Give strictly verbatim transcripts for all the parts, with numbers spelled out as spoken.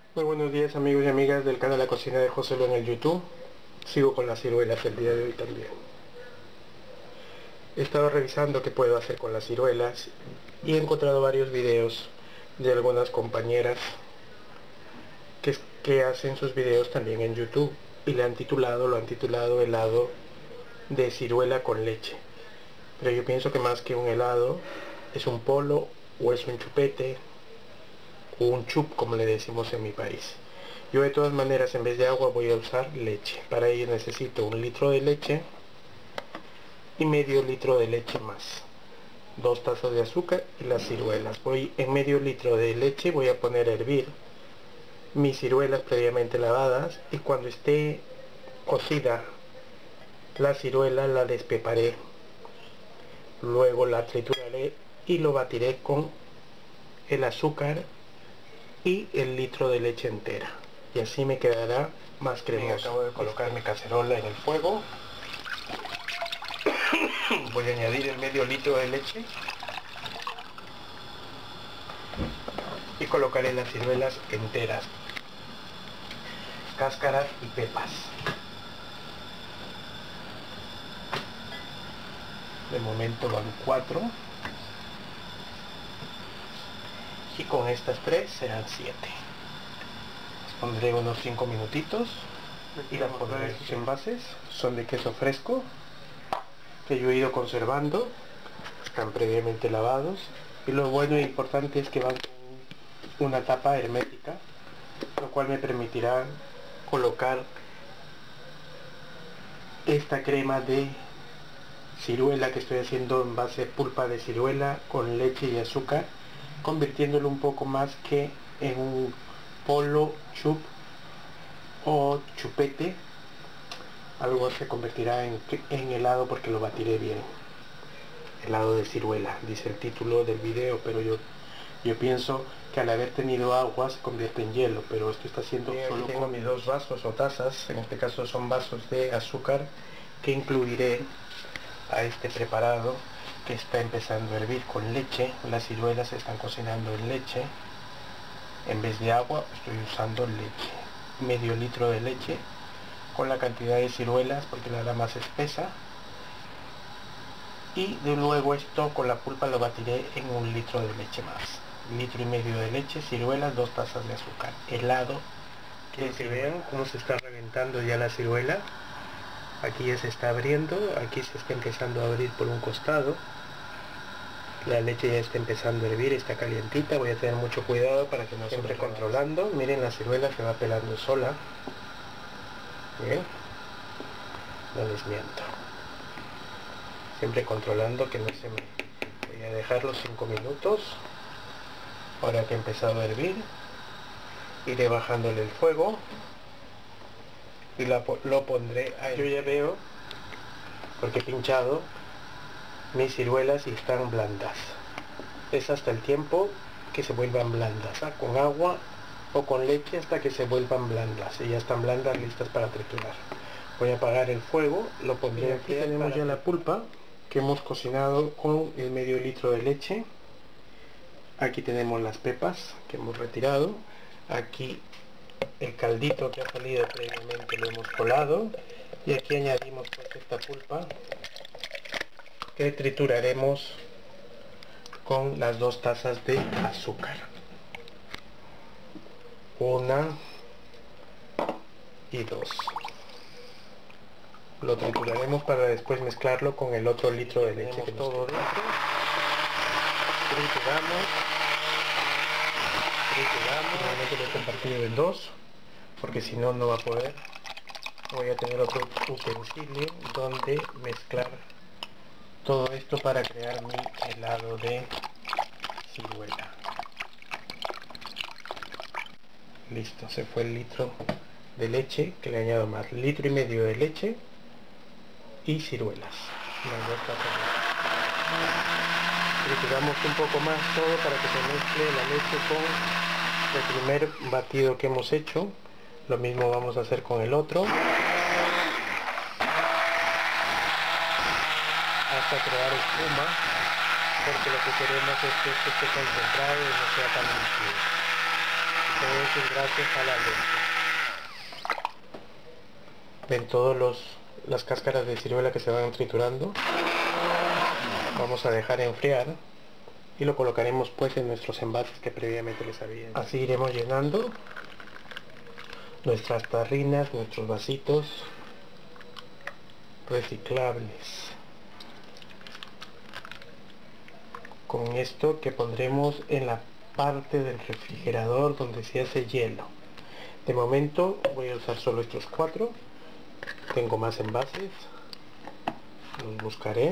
Muy buenos días amigos y amigas del canal La Cocina de José Lu en el YouTube. Sigo con las ciruelas el día de hoy también. He estado revisando qué puedo hacer con las ciruelas y he encontrado varios videos de algunas compañeras que, que hacen sus videos también en YouTube y le han titulado, lo han titulado helado de ciruela con leche. Pero yo pienso que más que un helado es un polo o es un chupete o un chup, como le decimos en mi país. Yo de todas maneras en vez de agua voy a usar leche. Para ello necesito un litro de leche y medio litro de leche más, dos tazas de azúcar y las ciruelas. Voy en medio litro de leche, voy a poner a hervir mis ciruelas previamente lavadas, y cuando esté cocida la ciruela la despeparé, luego la trituraré y lo batiré con el azúcar y el litro de leche entera, y así me quedará más cremoso. Acabo de colocar mi cacerola en el fuego. Voy a añadir el medio litro de leche y colocaré las ciruelas enteras, cáscaras y pepas. De momento van cuatro y con estas tres serán siete. Las pondré unos cinco minutitos y las pondré. Estos envases son de queso fresco que yo he ido conservando, están previamente lavados, y lo bueno e importante es que van con una tapa hermética, lo cual me permitirá colocar esta crema de ciruela que estoy haciendo en base de pulpa de ciruela con leche y azúcar, convirtiéndolo un poco más que en un polo, chup o chupete. Algo se convertirá en, en helado porque lo batiré bien. Helado de ciruela, dice el título del video, pero yo yo pienso que al haber tenido agua se convierte en hielo, pero esto está haciendo bien, solo tengo con mis dos vasos o tazas, en este caso son vasos de azúcar que incluiré a este preparado que está empezando a hervir con leche. Las ciruelas se están cocinando en leche, en vez de agua estoy usando leche, medio litro de leche con la cantidad de ciruelas porque la hará más espesa, y de luego esto con la pulpa lo batiré en un litro de leche más, litro y medio de leche, ciruelas, dos tazas de azúcar, helado. Quiero que vean cómo se está reventando ya la ciruela. Aquí ya se está abriendo, aquí se está empezando a abrir por un costado, la leche ya está empezando a hervir, está calientita. Voy a tener mucho cuidado para que no, siempre controlando. Miren, la ciruela se va pelando sola. Bien, no les miento, siempre controlando que no se me... Voy a dejar los cinco minutos. Ahora que ha empezado a hervir, iré bajándole el fuego y la, lo pondré ahí. Yo ya veo, porque he pinchado mis ciruelas y están blandas. Es hasta el tiempo que se vuelvan blandas, ¿ah? Con agua o con leche hasta que se vuelvan blandas, y ya están blandas, listas para triturar. Voy a apagar el fuego, lo pondré aquí. Tenemos ya la pulpa que hemos cocinado con el medio litro de leche. Aquí tenemos las pepas que hemos retirado, aquí el caldito que ha salido previamente lo hemos colado, y aquí añadimos pues esta pulpa que trituraremos con las dos tazas de azúcar, una y dos. Lo trituraremos para después mezclarlo con el otro litro de leche que todo dentro. Trituramos, trituramos. Realmente lo he compartido en dos porque si no no va a poder. Voy a tener otro utensilio donde mezclar todo esto para crear mi helado de ciruela. Listo, se fue el litro de leche, que le añado más litro y medio de leche y ciruelas. Trituramos un poco más todo para que se mezcle la leche con el primer batido que hemos hecho. Lo mismo vamos a hacer con el otro, hasta crear espuma, porque lo que queremos es que esto esté concentrado y no sea tan líquido. Todo es gracias a la leche. Ven todos los las cáscaras de ciruela que se van triturando. Vamos a dejar enfriar y lo colocaremos pues en nuestros envases que previamente les había. Así iremos llenando nuestras tarrinas, nuestros vasitos reciclables con esto que pondremos en la parte del refrigerador donde se hace hielo. De momento voy a usar solo estos cuatro. Tengo más envases, los buscaré.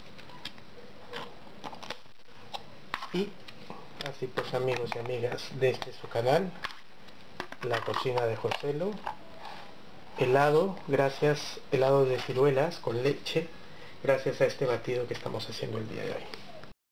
Y así pues, amigos y amigas de este su canal, La Cocina de Joselo, helado, gracias, helado de ciruelas con leche, gracias a este batido que estamos haciendo el día de hoy.